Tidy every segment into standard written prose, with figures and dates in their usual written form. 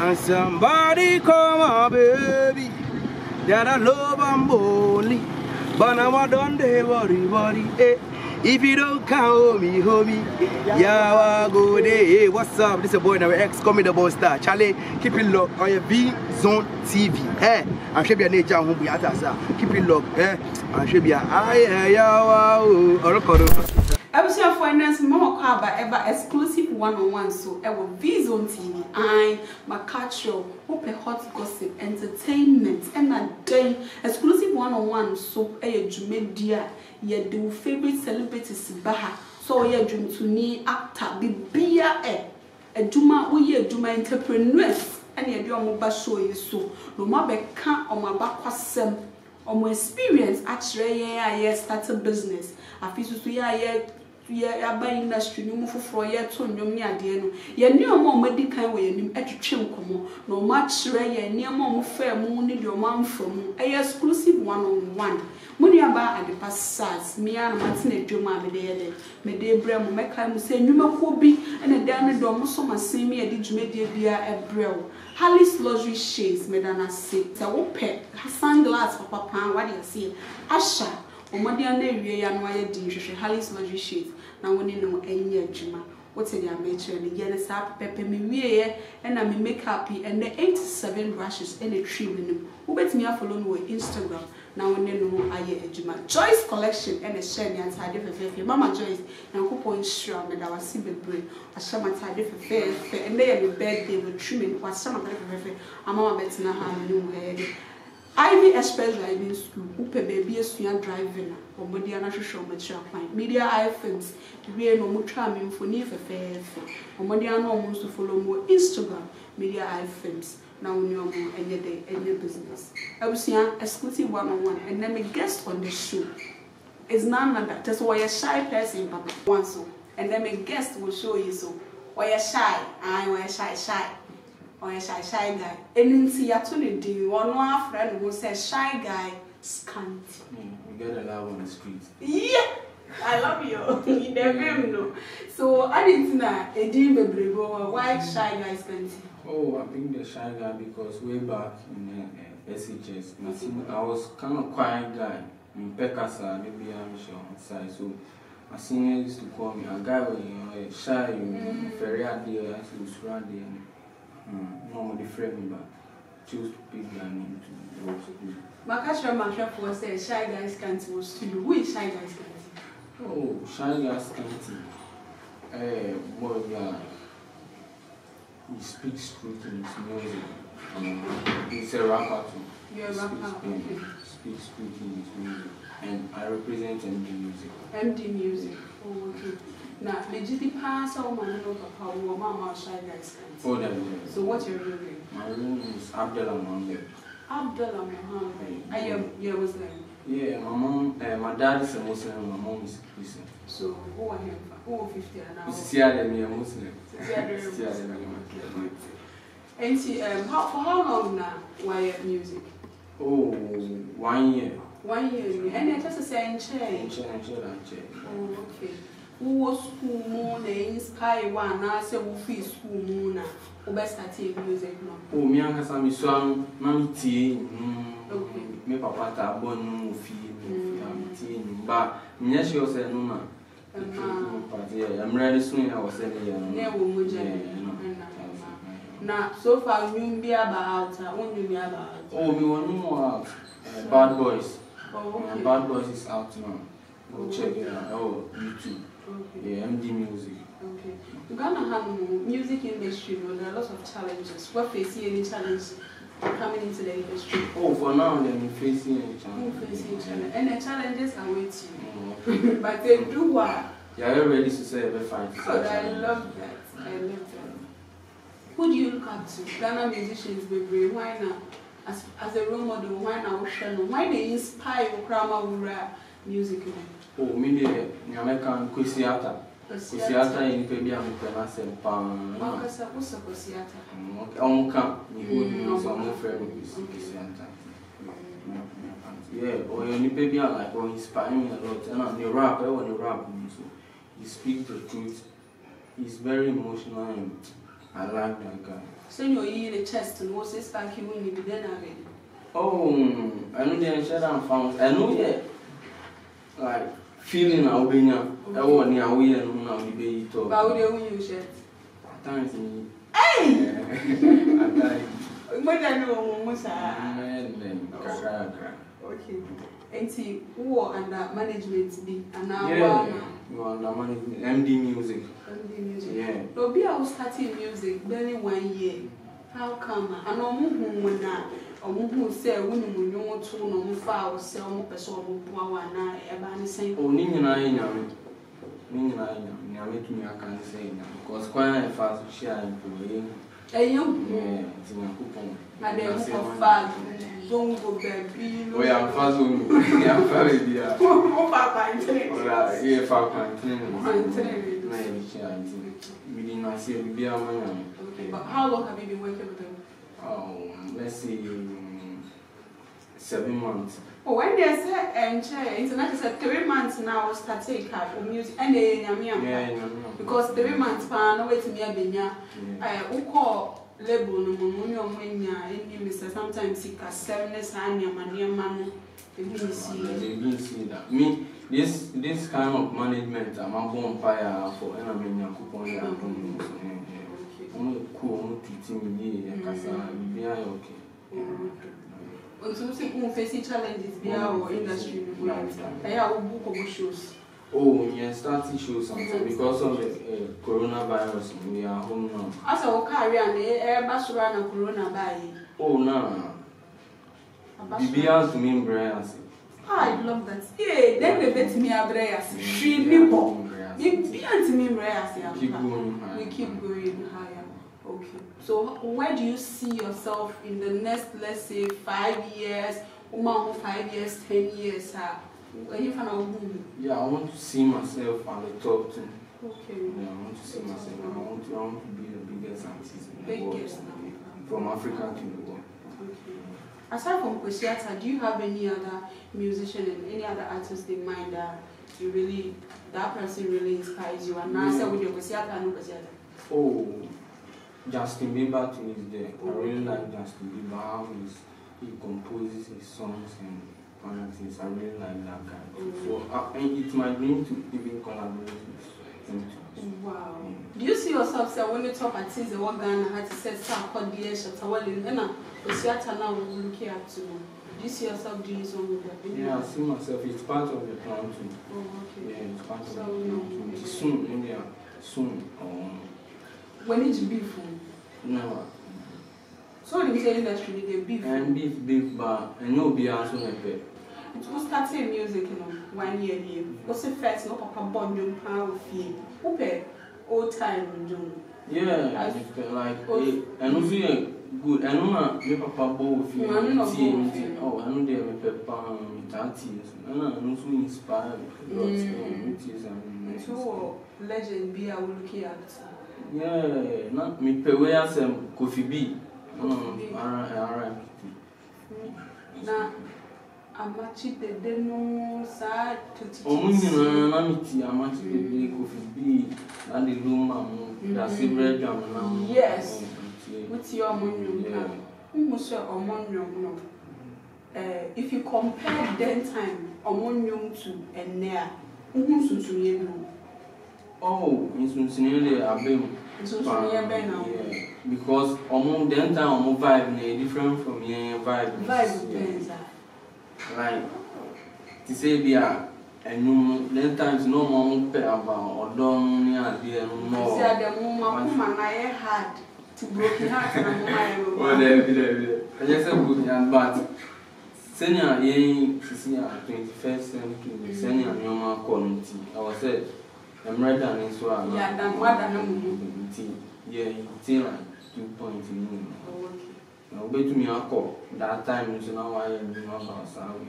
Can somebody call my baby? That I love I'm only. But now I don't worry, eh. If you don't count me, homie, yeah, I go there. Hey, what's up? This is a boy, now ex coming the boss star. Charlie, keep it locked on your V Zone TV. Eh, I'm sure you're nature home. Keep it locked, eh. I'm sure you're Ebusia finance more car by ever exclusive one-on-one so ever V Zone TV. I Macacho, hope a hot gossip, entertainment, and a day exclusive one-on-one so a jumedia. Ye do favorite celebrities baha so ye dream to ni actor bibia a juma we ye juma entrepreneurs and ye do mo ba show you so no ma be kan o ma ba kwasem o mo experience actually ye started business afisu so ye aba industry ni mo foforo ye to ndwom ni ade no ye ni o mo madi kan we nim atwetwe nkomo no ma kire ye ni o mo fa mu ni de o ma mfa mu exclusive one-on-one. Muni aba at the passas, me and Martin a Juma me de brem, Mecca, say, Numa Kobi, and a down the door, so my see me a digmedia beer a brew. Hallie's luxury shades, Medana say, so pet, sunglass for papa, what do you see? Asha, or Modiana, and wire dish, Hallie's luxury shades, now when you know any Juma. What's in your nature? And again, it's up pepper me, and I make happy, and the 87 brushes and a tree with them. Who bet me follow on Instagram? Now when you know I hear Juma Joyce collection and a share and tidy for Mama Joyce and coupon sure me that was see the brain. I shall my tidy for fair, and they have a birthday with trimming was some of the fair. I'm all betting a hand new head. Ivy Express driving school, who pay baby a swing driving, or Modiana show mature point. Media iPhones, we no more charming for near fair, or Modiana wants to follow more Instagram, media iPhones. Now we know more any day, any business. I was saying exclusive one-on-one, and then a guest on the show is none other. That's why a shy person, Papa, one so, and then a guest will show you so. Why a shy, I wear shy. Or a shy guy. And in Seattle, do one friend who says shy guy scanty. We get a love on the street. Yeah, I love you. You never know. So I didn't know a demon why shy guy scanty. Oh, I think the shy guy because way back in SHS, I was kind of quiet guy. In Pekasa, maybe I'm sure on side. So my senior used to call me a guy when shy, very idea, actually was ready. Normally friend me, but choose to pick their name to go to school. Makasha Masha says shy guys can't was to you. Who is shy guys can't? Oh, shy guys can't. Boy, yeah. He speaks truth in his music. He's a rapper too. You're a rapper. Speaks truth in his music. And I represent MD Music. MD Music. Oh, okay. Now, legitly pass all my little papa or mama shy guys can't. Oh, that is. So what's your real name? My real name is Abdullah Mohammed. Abdullah Mohammed. Are you Muslim? Yeah, my dad is a Muslim, my mom is a Christian. So who are you? Who 50 now? It's a Muslim. And see, for how long now? Why music? Oh, 1 year. 1 year. And I just say in change. Oh, okay. Who was school moon? They inspire one. I say who feel school moon. Who best start music now? Oh, me and Kasami Swam, Mammy T. Okay. Me papa ta bon fee, but me she was a no. I'm ready soon. I was saying, now, so far, you be about, I won't be about. Oh, we want more out. Bad Boys. Oh, okay. Bad Boys is out now. Go check it out. Oh, YouTube. Okay. Yeah, MD Music. Okay. Ghana have music industry, there are lots of challenges. What facing any challenges coming into the industry? Oh, for now, they're facing a challenge. And the challenges are waiting. But they do what? They are ready to say every fight. Oh, I love that. I love that. Who do you look up to? Ghana musicians, baby. Why not? As a role model, why not? Why they inspire Krama music? Oh, me the American Kwesiata. Kwesiata in Pebia Mukanasem Pam. What's a Kwesiata? Onka, you would some friend with Kwesiata. Yeah, or you Pebia like or inspire me a lot. And the rap, I want to rap. So he speaks the truth. He's very emotional and I like that guy. So you're in the chest and what's this back you wouldn't be then already? Oh, I know the share and found. I know yeah, like feeling I'll be now. I want near we and now the baby talk. But how do you shirt? At times me. Hey! At times. What I know, Musa. Okay. And see who under management be and now you under management MD Music. MD Music. Yeah. So be I was starting music barely 1 year. How come? I know when now. Who say when you want to know file sell more person now a saying oh Nina make me I can say now because quite a fast share employee. You yeah, it's my coupon. I don't fast don't go baby. Oh yeah, I'm fast on I'm fast yeah. Oh papa internet. Oh yeah, papa internet. We didn't not see be a man. Okay, but how long have you been working with them? Oh, let's see 7 months. Oh, when they say internet said 3 months now start take for music and yeah, because 3 months pa no wait me abenya who call label no money on when ya any sometimes he can 7 and your money man they see that me this kind of management I'm a bonfire for and I'm in a coupon cool teaching me be okay. So facing challenges be our industry book shows. Oh, yeah, starting shows something because of the coronavirus. We are home now. As a career and the air corona by. Oh, no. Be to me, Brian. I love that. Yeah, then they bet me a Brias. She people. Be to me, Brias. Keep going. We keep going higher. Okay. So where do you see yourself in the next, let's say, 5 years, 5 years, 10 years? Yeah, I want to see myself on the top too. Okay. Yeah, I want to see myself. I want to be the biggest artist in the world. From Africa to the world. Okay. Aside from Kwesiata, do you have any other musician and any other artist in mind that you really, that person really inspires you? And now, with your Kwesiata and Kwesiata. Oh, Justin Bieber too is there. I really like Justin Bieber. How he composes his songs and things. I really like that guy. So and it's my dream to even collaborate with him too. Wow. Do you see yourself say when you talk at the one Ghana had to say start called the Shatawali and Kwesiata now we're looking at you. Do you see yourself doing something with that? Yeah, I see myself. It's part of the plan too. Oh, okay. Yeah, it's part of the plan too. Soon, India, soon. When it's beef? No. So the music industry they beef. And beef, but I know be also a pet. It was starting music, 1 year. What's the first no papa born young power fee? Upe old time June. Yeah, like and also good. I know my papa born fee. Oh, I know they have pepper tatties. And I know so inspired. So legend be I will look at. Yeah, not me pay where some coffee be. Alright. Now, I'm actually the no side to teach. I'm actually coffee be and the room that's a bread now. Yes, what's your money? If you compare then time, Omonium to and near, oh, it's nearly a bit. Because then time vibe different from your vibe. Like to say be and then times no more pay about or don't near more. I had to broke heart. Oh, there. I just said but senior 21st century senior normal quality. I was said I'm ready and so I'm yeah, it's like 2 points in me. Now, bet me a call that time, so now I am doing about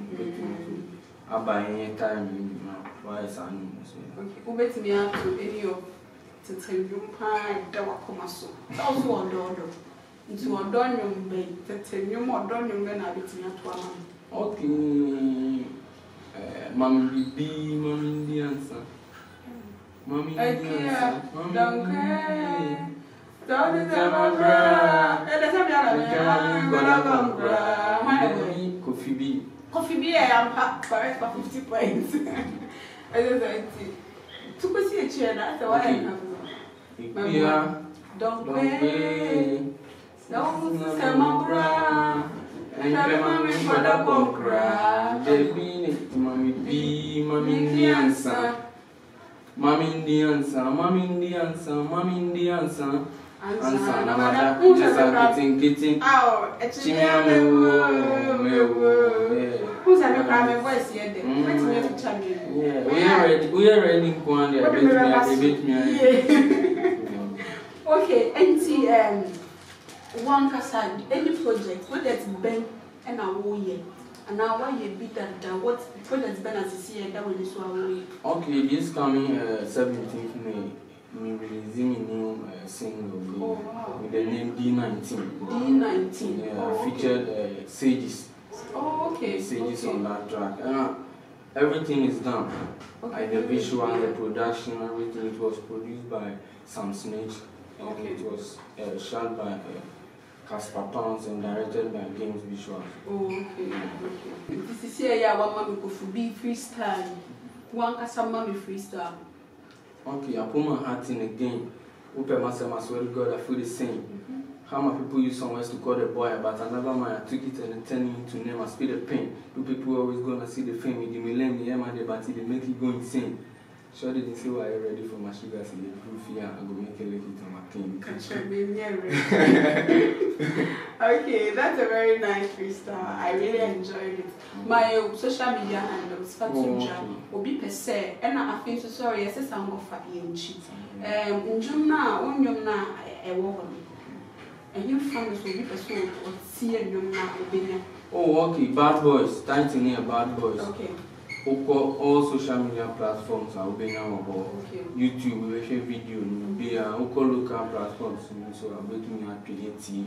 I buy any time why is I okay, bet me up to any of to tell you pie, Dawacomaso. Also on Dodo. Into a donum bay, to tell you more donum when I bet me at one. Okay, Mammy B, Mammy the answer. Mommy, don't care. Don't tell bra. That's a Coffee B. Coffee B, I am correct for 50 points. I don't know. To go see a chair, that's the one I have. Don't pay. Don't tell my bra. And mommy for the concra. Baby, mommy B, mommy the answer. Mommy the answer, mommy the answer, mommy the answer. Answer, Namada, just a kitchen. Oh, it's a who's a crime voice yet? Yeah, we are ready. Okay, NTM. One Kassan, any project, what that's been and our way. And now why you beat that what that's been as a CA that will swallow. Okay, this coming 17th May, we releasing a new single with the name D19. D19. Yeah, featured Sages. Oh, okay. Sages on that track. Everything is done. Okay. The visual, the production, everything. It was produced by Sam Snitch. Okay. It was shot by Casper Pounds and directed by Games Visual. Oh, okay. This is here, yeah, one mommy go for be freestyle. One Casper mommy freestyle. Okay, I put my heart in again. Open myself, I swear to God, I feel the same. How my people use some words to call the boy, but another man, I took it and turned it into name. I speed the pain. You people always gonna see the fame with the millennium, but they make it go insane. Sure didn't say why you're ready for my sugar, so you proof here, I'm gonna make a lick it on my king. Okay, that's a very nice freestyle. I really enjoyed it. My social media handles, Fatuja, will be per se, and I feel so sorry, I said I'm of Fabianchi. Unjumna, Unyumna, a woman. And you found this will be pursued or see a young man. Oh, okay, Bad Boys, time to near Bad Boys. Okay. All social media platforms are open now about YouTube, we share video, we are local platforms, so I'm making a creative.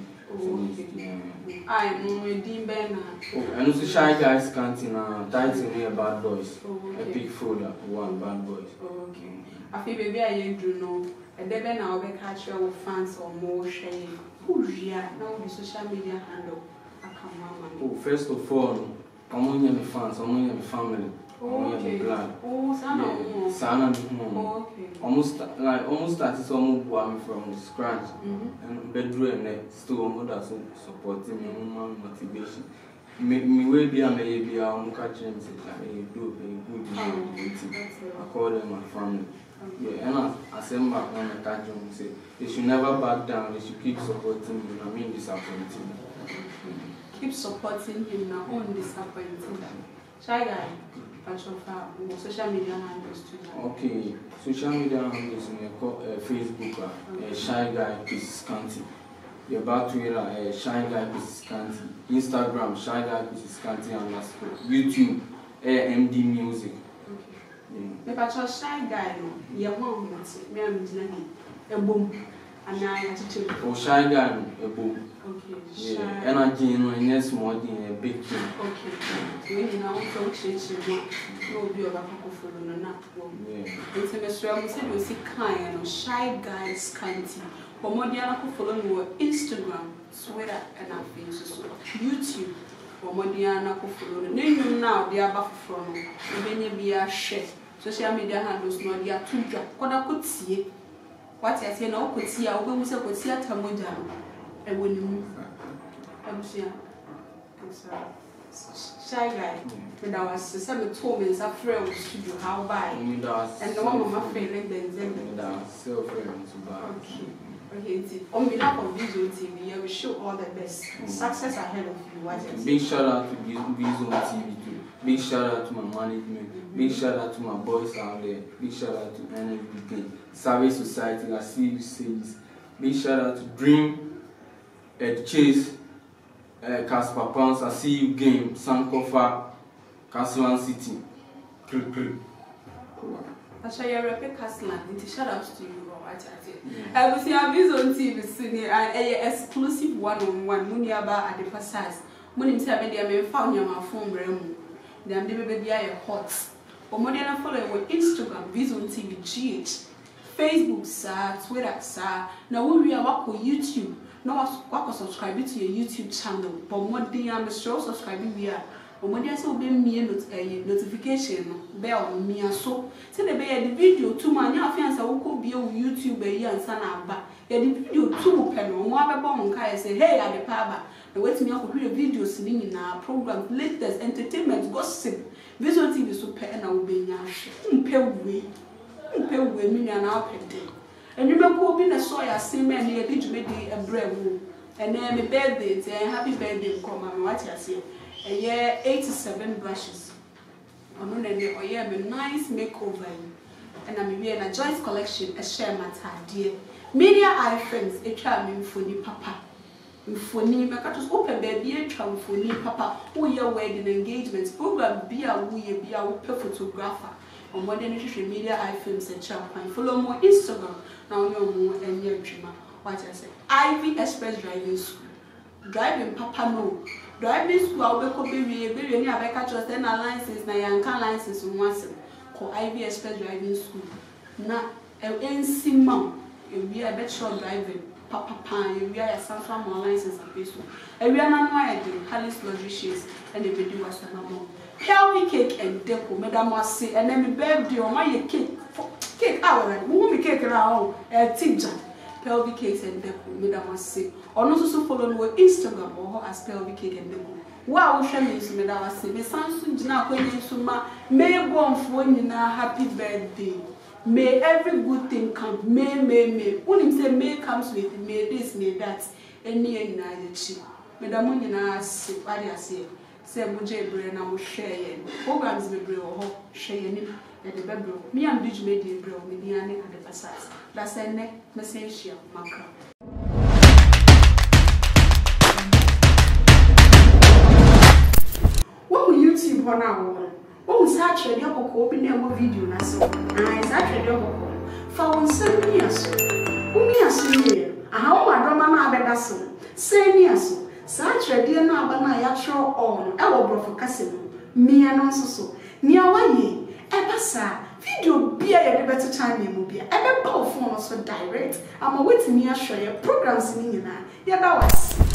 I'm redeem banner. And also Shy Guys Canteen, title near Bad Boys. Epic folder, one Bad Boys. Okay. I feel baby I do know. And then I'll be catch your fans or more sharing. Who's here? Now the social media handle. Oh, first of all, I'm only my fans, I'm only my family. Okay. Oh, Sana. Okay. Almost started some from scratch. And bedroom still almost supporting me, motivation. Me will be a maybe I'm catching do a good I call them my family. Yeah, and I send back on the catch and say they should never back down, they should keep supporting me. I mean disappointing. Keep supporting him now on disappointing. Shy Guy, social media handles too. Okay, social media handles Facebook, Shy Guy Pieces County. Your back Twitter, Shy Guy Pieces County. Instagram, Shy Guy Pieces County _ YouTube, MD Music. Okay. If I Shy Guy, you're one a boom. And I oh, Shy Guy, a boom. Okay. Yeah, energy in small thing, a big thing. Okay. When you now function, no be over for no not. Yeah. It's a mystery. Said we see kind Shy Guys County. But more than follow me on Instagram, Twitter, and Facebook, YouTube. But more than follow me now. They are back from me. Maybe be a share. Social media handles no they are too drop. What I could see. What I say now could see. I will say could see at Tamoja. And when you move, I'm sorry. Shy Guy. When I was some 2 minutes after I was studio, how by? And the one of my feeling then so friends. Okay, on behalf of Visual TV, I will show all the best. Success ahead of you. Big shout out to Visual TV too. Big shout out to my management. Big shout out to my boys out there. Big shout out to NFBK. Service Society, I see you say this. Big shout out to Dream. Chase, Casper Pounds, I see you game, Sankofa, Castle City. Actually, I repeat Castle, shout out to you. I will see a Visual TV soon, an exclusive one-on-one, Muniaba at the Passas. Munim Sabadia may found your phone realm. Then the baby are hot. Or more than a follow with Instagram, Visual TV GH. Facebook sa, Twitter sa, na we are wako YouTube. No wako subscribe to your YouTube channel. But more than I'm sure subscribing we are. But more than so be me notification bell me so. Say the be the video too man ya fiance wako be on YouTube e answer na ba. Ya the video too pen no mo abeba mo kai say hey I the paba. Na wait me akọ create videos ni na program latest entertainment gossip. Visual TV so pe na wo be nya hwe. Mpe we me na apede. Enwuma ko bi na so ya sema na ye dijumedi ebrewu. Ene me birthday, happy birthday come am what you say. Eye 87 brushes. Ono na ne oye me nice makeover. And I'm here na Joyce collection a share matade. Media iFriends etwa me mfoni papa. Mfoni mekatos open baby etwa mfoni papa. Wo ye wedding engagement program bia wo ye bia wo pe photographer. On modern media iFilms and Champagne. Follow more Instagram. Now you're more and your dreamer. What I say? Ivy Express Driving School. Driving Papa no. Driving school I'll be near Becca Trust and license na yanka license once. Call Ivy Express Driving School. Na NC mom. We are better driving. Papa pan. We are a Samsung more license and peso. And we are not doing Harris Logistics and the video was a normal. Pelvic cake and deco, Madame Massey, and then birthday or my cake hour, movie cake around a teacher. Pelvic cakes and deco, Madame Massey. Or not also follow on Instagram or as pelvic cake and deco. Wow, Shamis, Madame Massey, the Samsung now going to my may go for you now happy birthday. May every good thing come. May. When him say may comes with may this, may that, and near United Chi. Madame Munina, what I say. Say Muje Brain, I will share programs with Bro or share at the bedroom. Me and Bridge made the bro, Mediani at the facade. That's a neck message, Macra. What will YouTube on our? What was actually your open your video? I actually your for 7 years. Who me a how my drama bedasso. 7 years. Such a dear now, but my actual on our brother Cassino, me and also so. Near one ever sir, video be a better time you will be. Ever powerful so direct. I'm a waiting near show your programs in Yada was.